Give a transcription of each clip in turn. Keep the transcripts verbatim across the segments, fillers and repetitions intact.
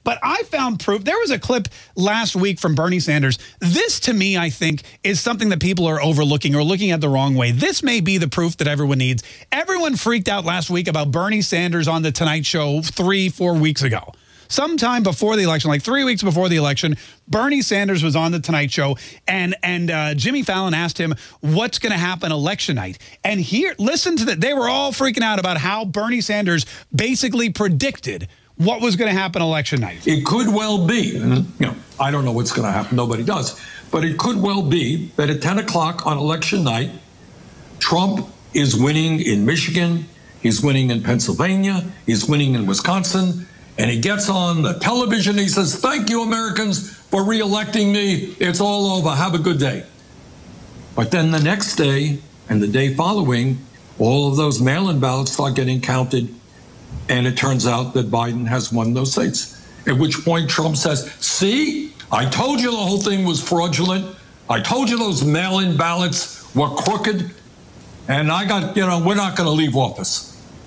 But I found proof. There was a clip last week from Bernie Sanders. This, to me, I think, is something that people are overlooking or looking at the wrong way. This may be the proof that everyone needs. Everyone freaked out last week about Bernie Sanders on The Tonight Show three, four weeks ago. Sometime before the election, like three weeks before the election, Bernie Sanders was on The Tonight Show, and and uh, Jimmy Fallon asked him, what's going to happen election night? And here, listen to that. They were all freaking out about how Bernie Sanders basically predicted what was going to happen election night. It could well be, and, you know, I don't know what's going to happen. Nobody does. But it could well be that at ten o'clock on election night, Trump is winning in Michigan, he's winning in Pennsylvania, he's winning in Wisconsin, and he gets on the television, he says, thank you, Americans, for reelecting me. It's all over. Have a good day. But then the next day and the day following, all of those mail-in ballots start getting counted, and it turns out that Biden has won those seats. At which point Trump says, see, I told you the whole thing was fraudulent. I told you those mail-in ballots were crooked, and I got, you know, we're not going to leave office.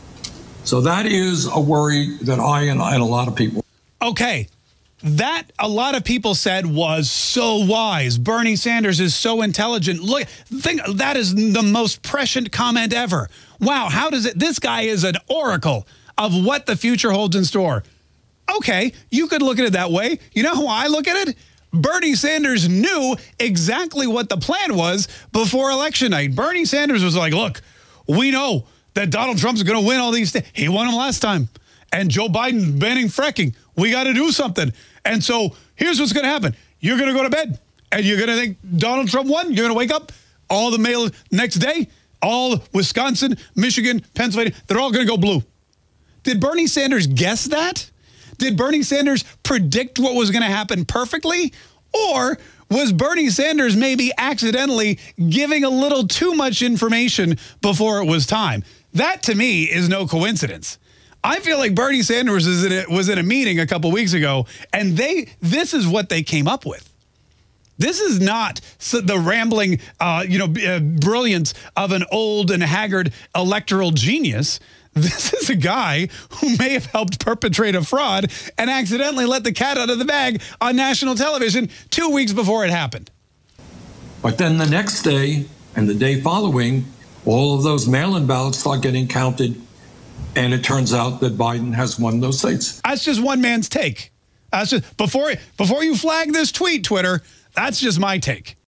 So that is a worry that I and, and a lot of people. Okay. That, a lot of people said, was so wise. Bernie Sanders is so intelligent. Look, think that is the most prescient comment ever. Wow, how does it, this guy is an oracle of what the future holds in store. Okay, you could look at it that way. You know how I look at it? Bernie Sanders knew exactly what the plan was before election night. Bernie Sanders was like, look, we know that Donald Trump's going to win all these things. He won them last time. And Joe Biden's banning fracking. We got to do something. And so here's what's going to happen. You're going to go to bed, and you're going to think Donald Trump won. You're going to wake up, all the mail next day, all Wisconsin, Michigan, Pennsylvania, they're all going to go blue. Did Bernie Sanders guess that? Did Bernie Sanders predict what was going to happen perfectly? Or was Bernie Sanders maybe accidentally giving a little too much information before it was time? That, to me, is no coincidence. I feel like Bernie Sanders was in a, was in a meeting a couple weeks ago, and they this is what they came up with. This is not the rambling, uh, you know, uh, brilliance of an old and haggard electoral genius. This is a guy who may have helped perpetrate a fraud and accidentally let the cat out of the bag on national television two weeks before it happened. But then the next day and the day following, all of those mail-in ballots start getting counted, and it turns out that Biden has won those seats. That's just one man's take. That's just, before, before you flag this tweet, Twitter, that's just my take.